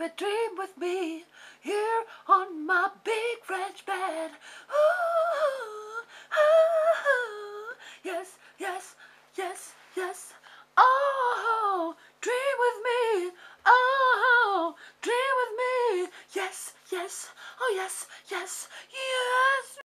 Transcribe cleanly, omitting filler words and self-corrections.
Baby, dream with me here on my big French bed. Ooh, ooh, yes, yes, yes, yes. Oh, dream with me. Oh, dream with me. Yes, yes, oh yes, yes, yes.